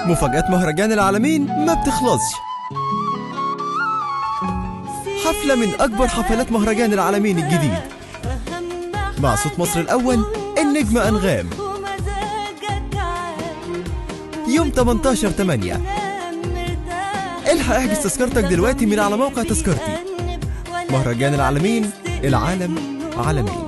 مفاجأة مهرجان العالمين ما بتخلصش. حفلة من أكبر حفلات مهرجان العالمين الجديد مع صوت مصر الأول النجم أنغام يوم 18/8. الحق احجز تذكرتك دلوقتي من على موقع تذكرتي. مهرجان العالمين، العالم عالمين.